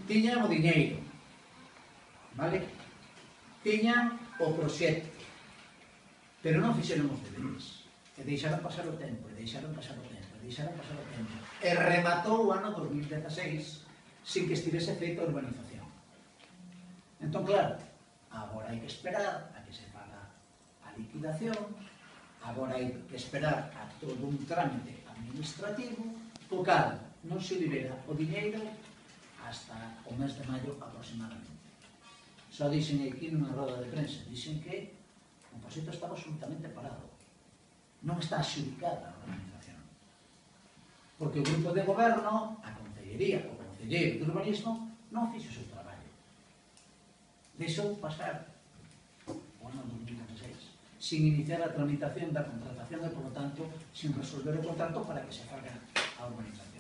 Tiñan o diñeiro, vale? Tiñan o proxecto, pero non fixeron os deberes. E deixaron pasar o tempo, e deixaron pasar o tempo, e deixaron pasar o tempo. E rematou o ano 2016 sin que estivese feita a urbanización. Entón, claro, agora hai que esperar a que se faga a liquidación, agora hai que esperar a todo un trámite administrativo, o cal non se libera o diñeiro hasta o mes de maio aproximadamente. Só dixen aquí nunha roda de prensa, dixen que o proxecto estaba absolutamente parado. Non está adxudicada a organización. Porque o grupo de goberno, a concellería, o concelleiro de urbanismo, non fixo o seu traballo. Deixou pasar o ano 2016 sin iniciar a tramitación da contratación e, por lo tanto, sin resolver o contrato para que se faga a urbanización.